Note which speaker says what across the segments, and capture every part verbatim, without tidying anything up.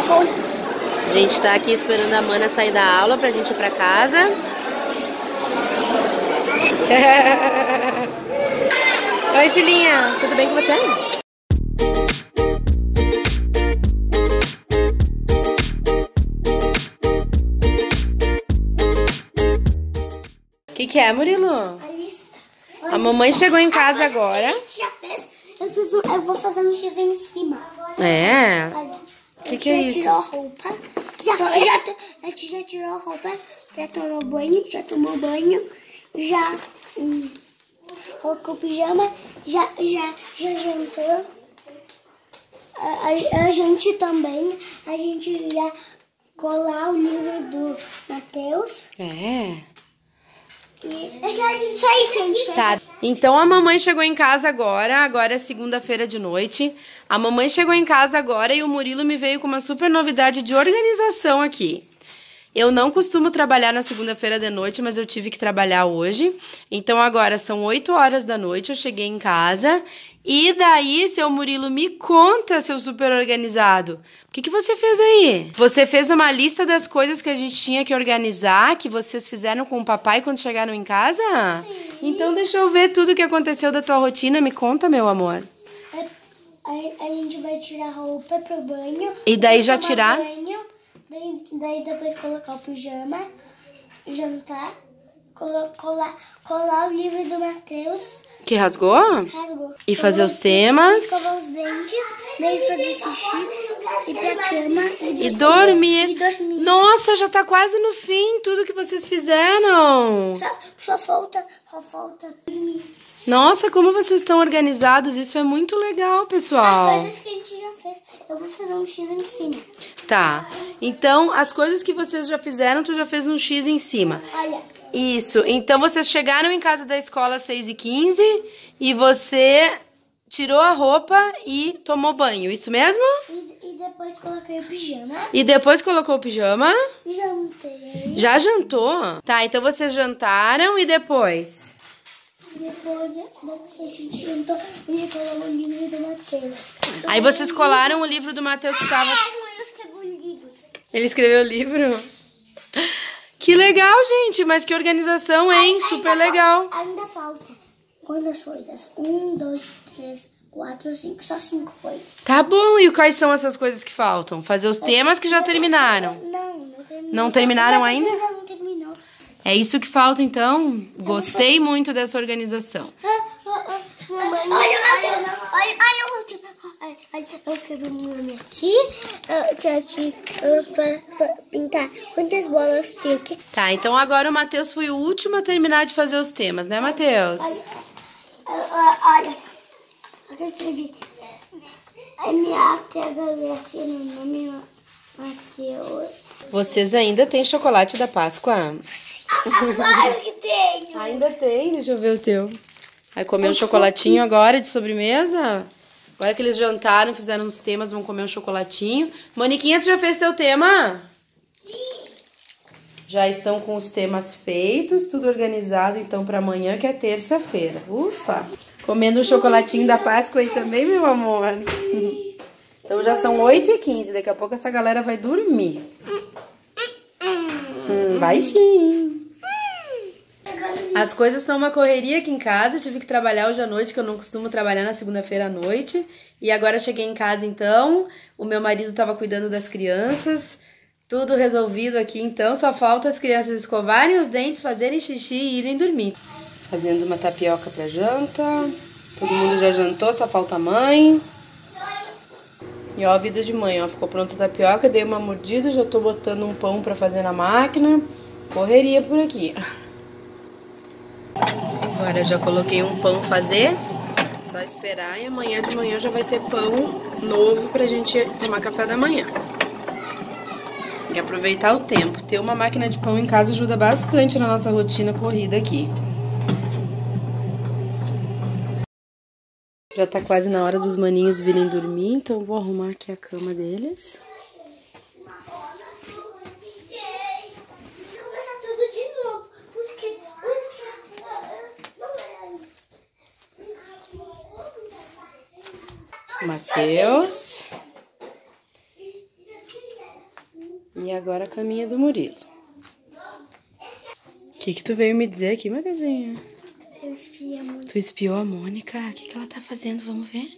Speaker 1: bom.
Speaker 2: A gente tá aqui esperando a Mana sair da aula pra gente ir pra casa. Oi, filhinha. Tudo bem com você? O que que é, Murilo?
Speaker 1: A lista.
Speaker 2: A mamãe chegou em casa agora.
Speaker 1: A gente já fez. Eu, fiz um, eu vou fazer um X em cima.
Speaker 2: É.
Speaker 1: Olha.
Speaker 2: O que que é isso?
Speaker 1: Já tirou a roupa. Já, já, a gente já tirou a roupa. Já tomou banho. Já tomou banho. Já hum, colocou o pijama. Já, já, já jantou. A, a, a gente também. A gente ia colar o livro do Matheus.
Speaker 2: É.
Speaker 1: E só isso a gente fez.
Speaker 2: Tá. Então a mamãe chegou em casa agora. Agora é segunda-feira de noite. A mamãe chegou em casa agora e o Murilo me veio com uma super novidade de organização aqui. Eu não costumo trabalhar na segunda-feira de noite, mas eu tive que trabalhar hoje. Então agora são oito horas da noite, eu cheguei em casa. E daí, seu Murilo, me conta, seu super organizado. O que que você fez aí? Você fez uma lista das coisas que a gente tinha que organizar, que vocês fizeram com o papai quando chegaram em casa?
Speaker 1: Sim.
Speaker 2: Então deixa eu ver tudo o que aconteceu da tua rotina. Me conta, meu amor.
Speaker 1: Aí a gente vai tirar a roupa pro banho.
Speaker 2: E daí já
Speaker 1: tomar
Speaker 2: tirar?
Speaker 1: Banho, daí, daí depois colocar o pijama, jantar, colo, colar, colar o livro do Matheus.
Speaker 2: Que rasgou?
Speaker 1: Rasgou.
Speaker 2: E fazer
Speaker 1: Escovar
Speaker 2: os temas.
Speaker 1: Escovar os dentes, daí fazer xixi, ir pra cama e,
Speaker 2: E dormir.
Speaker 1: E dormir.
Speaker 2: Nossa, já tá quase no fim tudo que vocês fizeram.
Speaker 1: Só, só falta, só falta dormir.
Speaker 2: Nossa, como vocês estão organizados. Isso é muito legal,
Speaker 1: As
Speaker 2: pessoal.
Speaker 1: coisas que a gente já fez, eu vou fazer um X em cima.
Speaker 2: Tá. Então, as coisas que vocês já fizeram, tu já fez um X em cima.
Speaker 1: Olha.
Speaker 2: Isso. Então, vocês chegaram em casa da escola às seis e quinze e você tirou a roupa e tomou banho. Isso mesmo?
Speaker 1: E, e depois coloquei o pijama.
Speaker 2: E depois colocou o pijama?
Speaker 1: Jantei.
Speaker 2: Já jantou? Tá, então vocês jantaram e depois?
Speaker 1: Depois, depois que a gente jantou, a gente colocou o livro do Matheus.
Speaker 2: Aí vocês colaram o livro do Matheus que tava...
Speaker 1: Eu escrevi o livro.
Speaker 2: Ele escreveu o livro? Que legal, gente. Mas que organização, hein?
Speaker 1: Ainda
Speaker 2: Super
Speaker 1: falta-
Speaker 2: legal.
Speaker 1: Ainda falta quantas coisas? Um, dois, três, quatro, cinco. Só cinco coisas.
Speaker 2: Tá bom. E quais são essas coisas que faltam? Fazer os temas que já terminaram.
Speaker 1: Não, não terminou.
Speaker 2: Não terminaram
Speaker 1: Não,
Speaker 2: ainda?
Speaker 1: Ainda não terminou.
Speaker 2: É isso que falta, então? Gostei muito dessa organização.
Speaker 1: Ah, ah, ah, mamãe, olha o meu tema. Olha, olha o meu tema. Olha, olha, eu quero um nome aqui. Eu tinha pra pintar quantas bolas tinha aqui.
Speaker 2: Tá, então agora o Matheus foi o último a terminar de fazer os temas, né, Matheus?
Speaker 1: Olha, olha, olha, eu escrevi M A T H U S no nome Matheus.
Speaker 2: Vocês ainda têm chocolate da Páscoa?
Speaker 1: Ah, claro que tenho.
Speaker 2: Ainda tem, deixa eu ver o teu. Vai comer um chocolatinho agora de sobremesa? Agora que eles jantaram, fizeram os temas, vão comer um chocolatinho. Moniquinha, tu já fez teu tema?
Speaker 1: Sim.
Speaker 2: Já estão com os temas feitos, tudo organizado, então, para amanhã, que é terça-feira. Ufa! Comendo um chocolatinho da Páscoa aí também, meu amor. Então já são oito e quinze, daqui a pouco essa galera vai dormir. Hum, vai sim. As coisas estão uma correria aqui em casa, eu tive que trabalhar hoje à noite, que eu não costumo trabalhar na segunda-feira à noite. E agora cheguei em casa então, o meu marido estava cuidando das crianças, tudo resolvido aqui então, só falta as crianças escovarem os dentes, fazerem xixi e irem dormir. Fazendo uma tapioca pra janta, todo mundo já jantou, só falta a mãe. E ó, a vida de mãe, ó, ficou pronta a tapioca, dei uma mordida, já tô botando um pão pra fazer na máquina, correria por aqui. Agora eu já coloquei um pão fazer, só esperar e amanhã de manhã já vai ter pão novo pra gente tomar café da manhã. E aproveitar o tempo. Ter uma máquina de pão em casa ajuda bastante na nossa rotina corrida aqui. Já tá quase na hora dos maninhos virem dormir, então vou arrumar aqui a cama deles.
Speaker 1: Começar tudo de novo, porque...
Speaker 2: Matheus. E agora a caminha do Murilo. O que que tu veio me dizer aqui, meu desenho?
Speaker 1: Eu espiei a Mônica.
Speaker 2: Tu espiou a Mônica? O que que ela tá fazendo? Vamos ver?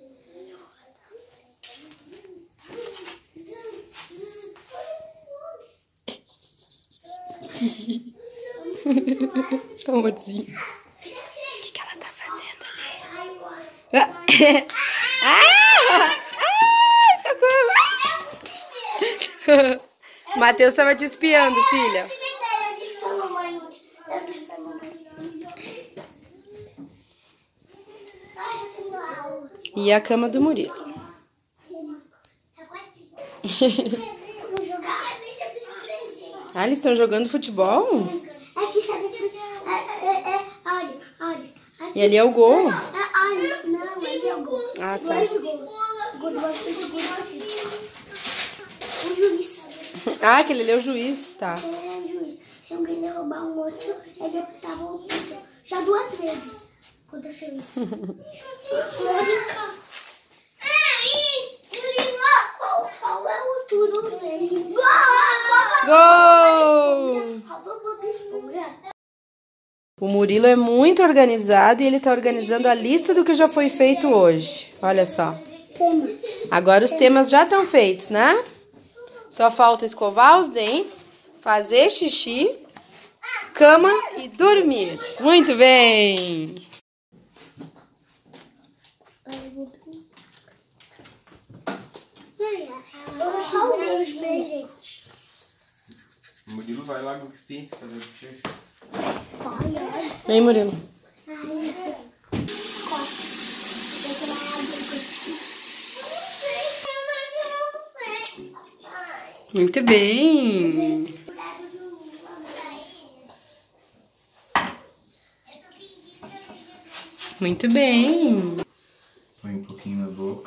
Speaker 2: Amorzinho. O que que ela tá fazendo ali? Ah! Ah! Socorro! O Matheus tava te espiando, filha. E a cama do Murilo. Ah, eles estão jogando futebol?
Speaker 1: Aqui, sabe? É, é, é, olha, olha.
Speaker 2: E ali é o gol?
Speaker 1: Olha, não, ali é o gol.
Speaker 2: Ah, tá.
Speaker 1: O juiz.
Speaker 2: Ah, aquele ali é o juiz, tá.
Speaker 1: Ele é o juiz. Se alguém derrubar um outro, ele apitava o outro. Já duas vezes aconteceu isso. Mônica. Qual, qual é o turno dele?
Speaker 2: Gol!
Speaker 1: Esponja.
Speaker 2: O Murilo é muito organizado e ele tá organizando a lista do que já foi feito hoje. Olha só. Agora os temas já estão feitos, né? Só falta escovar os dentes, fazer xixi, cama e dormir. Muito bem!
Speaker 3: O Murilo vai lá cuspir, fazer o xixi.
Speaker 2: Vem, Murilo. Muito bem! Muito bem!
Speaker 3: Põe um pouquinho na boca.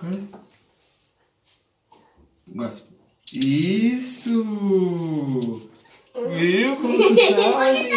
Speaker 3: Gosta. Isso! Viu como tu sabe?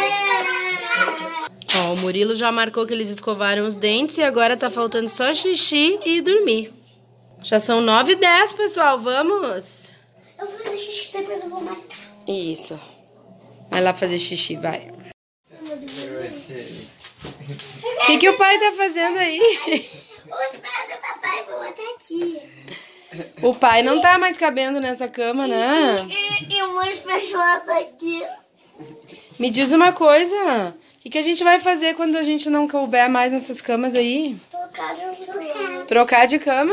Speaker 2: Ó, o Murilo já marcou que eles escovaram os dentes e agora tá faltando só xixi e dormir. Já são nove e dez, pessoal. Vamos?
Speaker 1: Eu vou fazer xixi, depois eu vou marcar.
Speaker 2: Isso. Vai lá fazer xixi, vai.
Speaker 3: Eu achei.
Speaker 2: O que, que o pai tá fazendo aí?
Speaker 1: Os pés do papai vão até aqui.
Speaker 2: O pai não tá mais cabendo nessa cama, né?
Speaker 1: E, e umas pessoas aqui.
Speaker 2: Me diz uma coisa. O que, que a gente vai fazer quando a gente não couber mais nessas camas aí?
Speaker 1: Trocar de cama.
Speaker 2: Trocar de cama?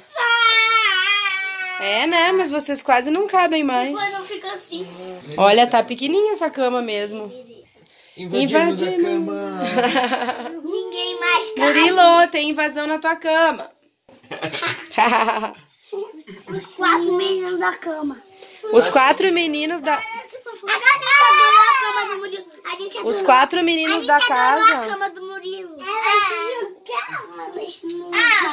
Speaker 2: É, né? Mas vocês quase não cabem mais.
Speaker 1: Quando fica assim.
Speaker 2: Olha, tá pequenininha essa cama mesmo.
Speaker 3: Invadimos a
Speaker 2: Invadimos.
Speaker 3: cama.
Speaker 1: Ninguém mais cai.
Speaker 2: Murilo, tem invasão na tua cama.
Speaker 1: Os quatro meninos da cama.
Speaker 2: Os quatro meninos da...
Speaker 1: A gente adorou a cama do Murilo. A gente adorou.
Speaker 2: Os quatro meninos da
Speaker 1: A gente adorou a
Speaker 2: casa.
Speaker 1: cama do Murilo. Ela jogava, mas não...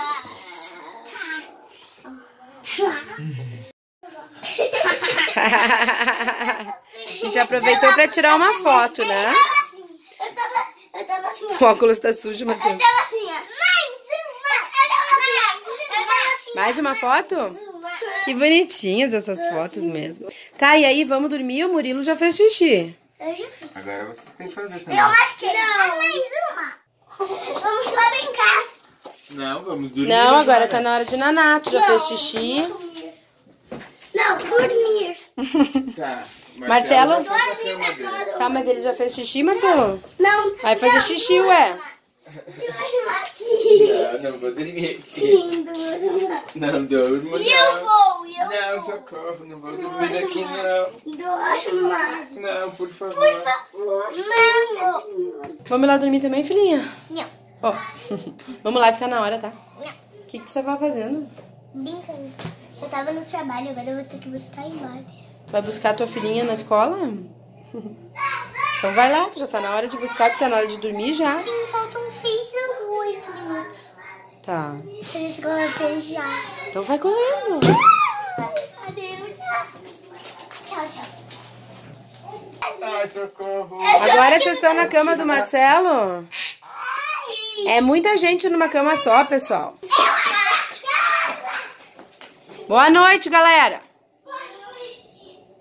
Speaker 2: A gente aproveitou pra tirar uma foto, né?
Speaker 1: Eu tava, eu tava assim,
Speaker 2: O óculos tá sujo,
Speaker 1: eu
Speaker 2: Matheus.
Speaker 1: tava assim, ó. Mais uma. Eu tava assim, ó. Eu tava assim,
Speaker 2: Mais uma foto?
Speaker 1: uma.
Speaker 2: Que bonitinhas essas fotos mesmo. Tá, e aí, vamos dormir? O Murilo já fez xixi.
Speaker 1: Eu já fiz.
Speaker 3: Agora vocês têm que fazer também.
Speaker 1: Eu marquei. Não. Mais uma. Vamos lá brincar.
Speaker 3: Não, vamos dormir.
Speaker 2: Não, agora tá na hora de naná. Tu já fez xixi?
Speaker 1: Não, dormir.
Speaker 3: Tá.
Speaker 2: Marcelo?
Speaker 3: já fez a cama dele.
Speaker 2: Tá, mas ele já fez xixi, Marcelo?
Speaker 1: Não.
Speaker 2: Vai fazer xixi, ué.
Speaker 1: Eu marquei.
Speaker 3: Não, não vou dormir aqui.
Speaker 1: Sim, durma.
Speaker 3: Não durmo,
Speaker 1: E eu
Speaker 3: não.
Speaker 1: vou, e eu
Speaker 3: Não,
Speaker 1: vou.
Speaker 3: socorro, não vou dormir aqui, não.
Speaker 1: Dorma.
Speaker 3: Não, por favor.
Speaker 1: Por favor. Não.
Speaker 2: Vamos lá dormir também, filhinha?
Speaker 1: Não.
Speaker 2: Ó, vamos lá que tá na hora, tá?
Speaker 1: Não.
Speaker 2: O que, que você tava fazendo?
Speaker 1: Brincando. Eu tava no trabalho, agora eu vou ter que buscar embaixo.
Speaker 2: Vai buscar tua filhinha na escola? Então vai lá, que já tá na hora de buscar, porque tá na hora de dormir já.
Speaker 1: Sim, faltam seis ou oito minutos.
Speaker 2: Tá.
Speaker 1: Por isso que ela fez já.
Speaker 2: Então vai correndo.
Speaker 1: Adeus. Tchau, tchau.
Speaker 3: Ai, socorro.
Speaker 2: Agora vocês estão na cama do Marcelo? É muita gente numa cama só, pessoal. Boa noite, galera.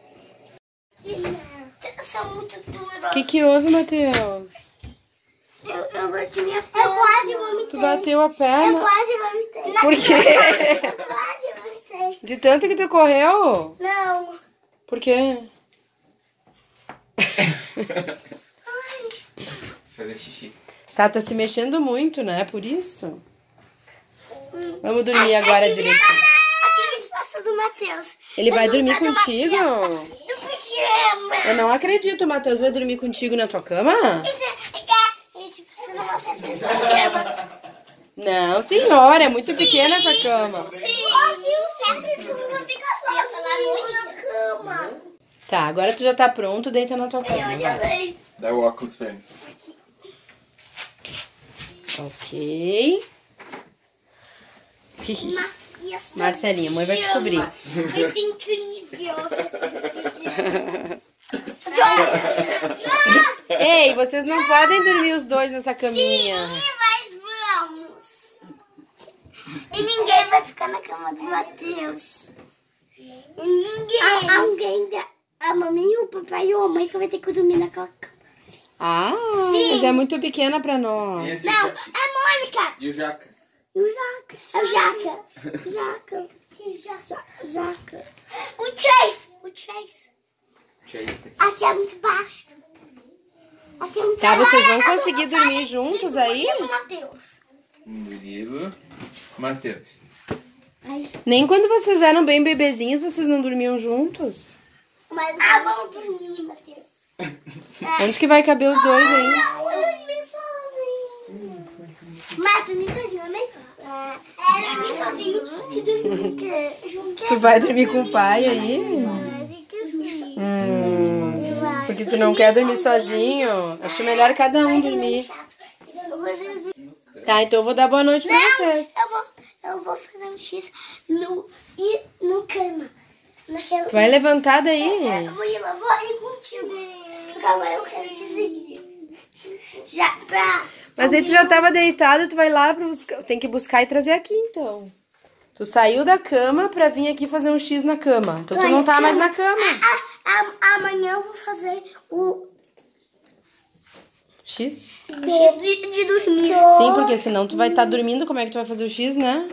Speaker 1: São muito duros.
Speaker 2: O que que houve, Matheus?
Speaker 1: Eu, eu bati minha perna. Eu quase vomitei.
Speaker 2: Tu bateu a perna?
Speaker 1: Eu quase vomitei.
Speaker 2: Por quê?
Speaker 1: Eu quase vomitei.
Speaker 2: De tanto que tu correu?
Speaker 1: Não.
Speaker 2: Por quê?
Speaker 3: Fazer xixi.
Speaker 2: Tá, tá se mexendo muito, né? Por isso. Vamos dormir agora direitinho.
Speaker 1: Aqui é o espaço do Matheus.
Speaker 2: Ele vai
Speaker 1: Eu
Speaker 2: dormir
Speaker 1: vou dar uma
Speaker 2: contigo?
Speaker 1: festa do pijama.
Speaker 2: Eu não acredito, o Matheus vai dormir contigo na tua cama?
Speaker 1: A gente vai fazer uma festa do pijama.
Speaker 2: Não, senhora, é muito pequena essa cama.
Speaker 1: Sim. Óbvio, sempre que não fica só. Eu ia falar muito na cama.
Speaker 2: Tá, agora tu já tá pronto, deita na tua cama, vai.
Speaker 3: Dá o óculos pra ele.
Speaker 2: Ok.
Speaker 1: Uma fiesta
Speaker 2: Marcelinha, a mãe vai te
Speaker 1: pijama.
Speaker 2: cobrir.
Speaker 1: Vai ser incrível. Vai ser incrível.
Speaker 2: Ei, vocês não podem dormir os dois nessa caminha.
Speaker 1: Sim, mas vamos. E ninguém vai ficar na cama do Matheus. E ninguém. A, alguém da, a mamãe, o papai e a mãe que vai ter que dormir naquela cama.
Speaker 2: Ah,
Speaker 1: Sim.
Speaker 2: mas é muito pequena pra nós.
Speaker 3: Esse
Speaker 1: Não,
Speaker 3: daqui.
Speaker 1: é a Mônica.
Speaker 3: E o Jaca?
Speaker 1: E o Jaca. É o Jaca. Jaca. Jaca. Jaca. O Chase. O Chase.
Speaker 3: Que é esse aqui?
Speaker 1: Aqui é muito baixo. Aqui é muito
Speaker 2: Tá, vocês vão
Speaker 1: baixo.
Speaker 2: conseguir dormir juntos aí?
Speaker 1: Matheus.
Speaker 3: Murilo. Matheus.
Speaker 2: Nem quando vocês eram bem bebezinhos, vocês não dormiam juntos?
Speaker 1: Mas ah, vamos dormir, Matheus.
Speaker 2: Onde que vai caber os dois aí?
Speaker 1: Eu dormi sozinho. Mas dormir sozinho é melhor. É, dormir sozinho se dormir junto.
Speaker 2: Tu vai dormir com o pai aí? Hum, porque tu não quer dormir sozinho? Acho melhor cada um dormir. Tá, então eu vou dar boa noite pra vocês.
Speaker 1: Eu vou, eu vou fazer um X no, e no cama. Naquela...
Speaker 2: Tu vai levantar daí?
Speaker 1: Murilo, eu vou ir contigo. Porque agora eu quero te seguir. Já pra...
Speaker 2: Mas aí tu já tava deitado, tu vai lá pra buscar. Tem que buscar e trazer aqui, então. Tu saiu da cama pra vir aqui fazer um X na cama. Então tu não tá mais na cama.
Speaker 1: A, a, amanhã eu vou fazer o...
Speaker 2: X?
Speaker 1: De, de dormir.
Speaker 2: Sim, porque senão tu vai estar dormindo, como é que tu vai fazer o X, né?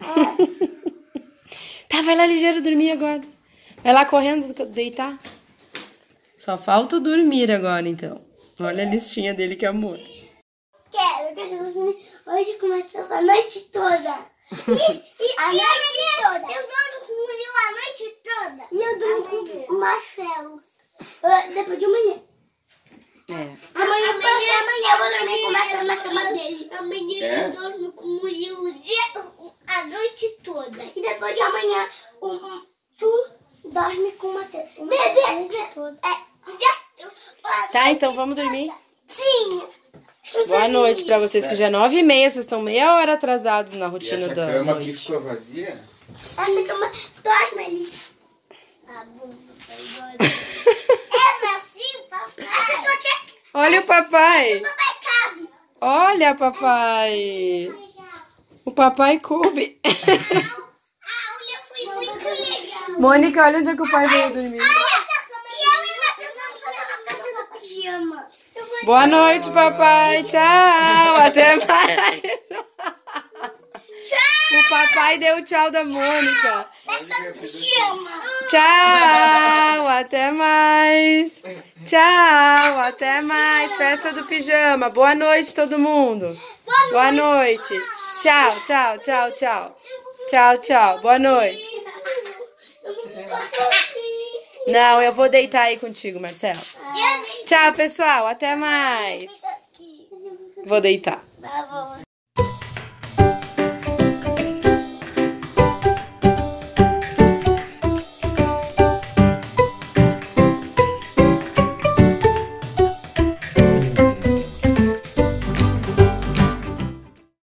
Speaker 2: Tá, vai lá ligeiro dormir agora. Vai lá correndo deitar. Só falta dormir agora, então. Olha a listinha dele, que amor.
Speaker 1: Quero, quero dormir hoje com o Matheus a noite toda. E, e, a e noite toda. Eu dormo com o Murilo a noite toda. E eu durmo com o Marcelo. Uh, depois de amanhã.
Speaker 2: É.
Speaker 1: Amanhã, amanhã, amanhã eu vou dormir com o Marcelo na cama dele. Amanhã
Speaker 3: É?
Speaker 1: eu dormo com o Murilo a noite toda. E depois de amanhã, um, tu dorme com o Matheus. Bebê, é, já,
Speaker 2: Tá, então vamos dormir.
Speaker 1: sim.
Speaker 2: Boa noite pra vocês, que já é nove e meia. Vocês estão meia hora atrasados na
Speaker 3: E
Speaker 2: rotina
Speaker 3: essa
Speaker 2: da
Speaker 3: cama aqui
Speaker 2: noite.
Speaker 3: ficou vazia?
Speaker 1: Essa cama dorme ali. Tá bom, papai. É assim, papai. Essa tua aqui,
Speaker 2: Olha o papai.
Speaker 1: papai cabe.
Speaker 2: Olha, papai. O papai coube.
Speaker 1: A Ulia foi muito legal.
Speaker 2: Mônica, olha onde é que o pai veio dormir.
Speaker 1: E eu e o Matheus vamos fazer uma festa do pijama.
Speaker 2: Boa noite, papai. Tchau. Até mais. O papai deu tchau da Mônica.
Speaker 1: Festa do pijama.
Speaker 2: Tchau. Até mais. Tchau. Até mais. Festa do pijama. Boa noite, todo mundo. Boa noite. Tchau, tchau, tchau, tchau. Tchau, tchau. Boa noite. Não, eu vou deitar aí contigo, Marcelo. Tchau, pessoal. Até mais. Vou deitar.
Speaker 1: Tá bom.